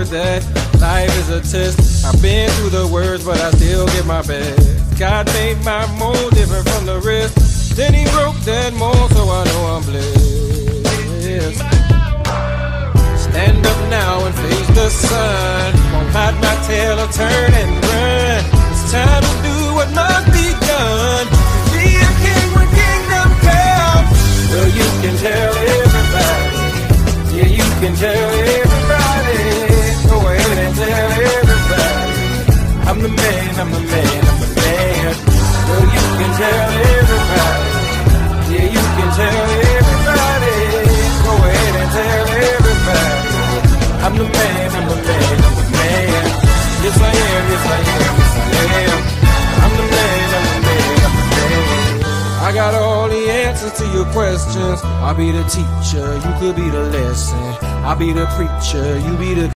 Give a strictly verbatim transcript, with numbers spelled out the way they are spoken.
heard that life is a test. I've been through the worst, but I still give my best. God made my mold different from the rest. Then he broke that mold, so I know I'm blessed. Stand up now and face the sun. Won't hide my tail or turn and run. It's time to do what must be done. Be a king when kingdom comes. Well, you can tell everybody. Yeah, you can tell everybody. Go ahead and tell everybody. I'm the man, I'm the man, I'm the man. Well, you can tell everybody. Yeah, you can tell everybody. Go ahead and tell everybody. I'm the man, I'm the man, I'm the man. Yes, I am, yes, I am, yes, I am. I'm the man, I'm the man, I'm the man. I got all the answers to your questions. I'll be the teacher, you could be the lesson. I'll be the preacher, you be the